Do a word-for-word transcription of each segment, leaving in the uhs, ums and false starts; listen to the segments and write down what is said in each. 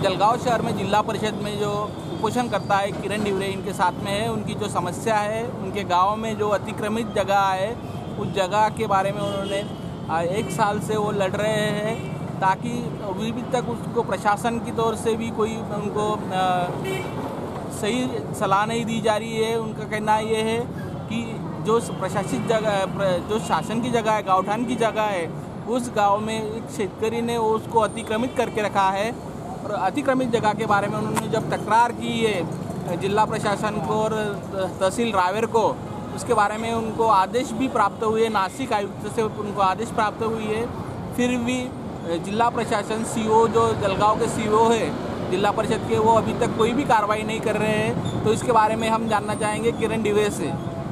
जलगांव शहर में जिला परिषद में जो उपोषण करता है किरण डिवरे इनके साथ में है। उनकी जो समस्या है, उनके गांव में जो अतिक्रमित जगह है उस जगह के बारे में उन्होंने एक साल से वो लड़ रहे हैं, ताकि अभी भी तक उसको प्रशासन की तौर से भी कोई उनको सही सलाह नहीं दी जा रही है। उनका कहना ये है कि जो प्रशासित जगह, जो शासन की जगह है, गाँवठान की जगह है, उस गांव में एक शेतकरी ने उसको अतिक्रमित करके रखा है। और अतिक्रमित जगह के बारे में उन्होंने जब तकरार की है जिला प्रशासन को और तहसील रावेर को, उसके बारे में उनको आदेश भी प्राप्त हुए, नासिक आयुक्त से उनको आदेश प्राप्त हुई है। फिर भी जिला प्रशासन सीओ जो जलगांव के सीओ है जिला परिषद के, वो अभी तक कोई भी कार्रवाई नहीं कर रहे हैं। तो इसके बारे में हम जानना चाहेंगे किरण डिवरे से।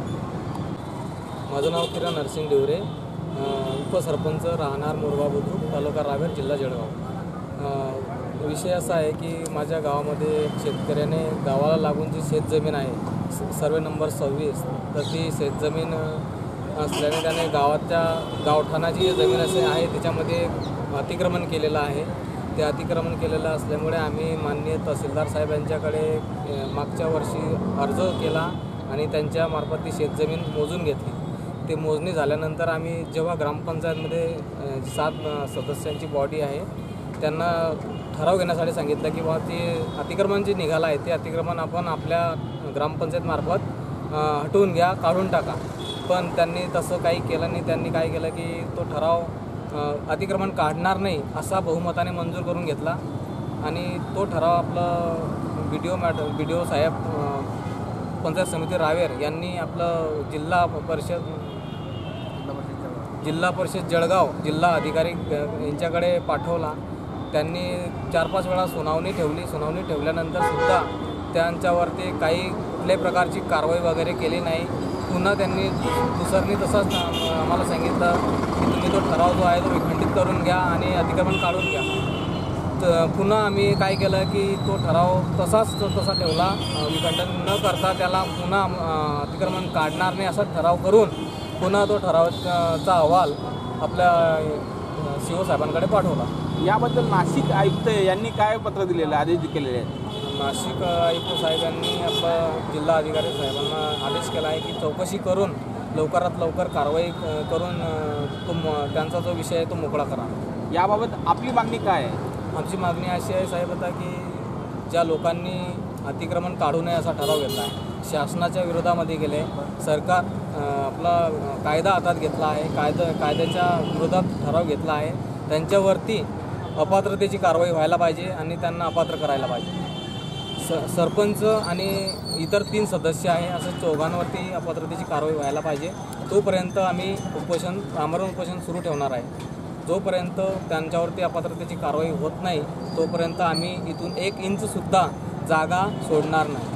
माझं नाव किरण नरसिंग डिवरे, उपसरपंच, राहणार मोरबा बुद्रुक, तालुका रावेर, जिल्हा जळगाव। विषय असा आहे की माझ्या गावामध्ये शेतकऱ्याने गावाला लागून जी शेतजमीन आहे सर्वे नंबर सव्वीस, तर ती शेतजमीन असल्याने त्याने गावाच्या गावठाणाची जमीन असे आहे त्याच्यामध्ये अतिक्रमण केलेलं आहे। ते अतिक्रमण केलेलं असल्यामुळे आम्ही माननीय तहसीलदार साहेब यांच्याकडे मागच्या वर्षी अर्ज केला आणि त्यांच्या मार्फत ती शेतजमीन मोजून घेतली। ते मोजणी झाल्यानंतर आम्ही जेव्हा ग्रामपंचायतमध्ये सात सदस्यांची बॉडी आहे त्यांना ठराव घेण्यासाठी सांगितलं की बाबा ते अतिक्रमण जे निघालं आहे ते अतिक्रमण आपण आपल्या ग्रामपंचायतमार्फत हटवून घ्या, काढून टाका। पण त्यांनी तसं काही केलं नाही। त्यांनी काय केलं की तो ठराव अतिक्रमण काढणार नाही असा बहुमताने मंजूर करून घेतला आणि तो ठराव आपलं बी डी ओ मॅड बी डी ओ साहेब पंचायत समिती रावेर यांनी आपलं जिल्हा परिषद जिल्हा परिषद जळगाव जिल्हा अधिकारी यांच्याकडे पाठवला। त्यांनी चार पाच वेळा सुनावणी ठेवली। सुनावणी ठेवल्यानंतर सुद्धा त्यांच्यावरती काही कुठल्याही प्रकारची कारवाई वगैरे केली नाही। पुन्हा त्यांनी दुसरनी तसंच आम्हाला सांगितलं की तुम्ही तो ठराव जो आहे तो विखंडित करून घ्या आणि अतिक्रमण काढून घ्या। तर पुन्हा आम्ही काय केलं की तो ठराव तसाच तसा ठेवला, विखंडन न करता त्याला पुन्हा अतिक्रमण काढणार नाही असा ठराव करून पुन्हा तो ठरावाचा अहवाल आपल्या सी ओ साहेबांकडे पाठवला। याबद्दल नाशिक आयुक्त यांनी काय पत्र दिलेलं, आदेश केलेले आहेत? नाशिक आयुक्त साहेबांनी आपला जिल्हा अधिकारी साहेबांना आदेश केला आहे की चौकशी करून लवकरात लवकर कारवाई करून तो त्यांचा जो विषय आहे तो मोकळा करा। याबाबत आपली मागणी काय आहे? आमची मागणी अशी आहे साहेब आता की ज्या लोकांनी अतिक्रमण काढू नये असा ठराव घेतला आहे, शासनाच्या विरोधामध्ये गेले, सरकार आपला कायदा हातात घेतला आहे, कायदा कायद्याच्या विरोधात ठराव घेतला आहे, त्यांच्यावरती अपात्रतेची कारवाई व्हायला पाहिजे आणि त्यांना अपात्र करायला पाहिजे। स सरपंच आणि इतर तीन सदस्य आहे असं चौघांवरती अपात्रतेची कारवाई व्हायला पाहिजे। तोपर्यंत आम्ही उपोषण आमरण उपोषण सुरू ठेवणार आहे। जोपर्यंत त्यांच्यावरती अपात्रतेची कारवाई होत नाही तोपर्यंत आम्ही इथून एक इंचसुद्धा जागा सोडणार नाही।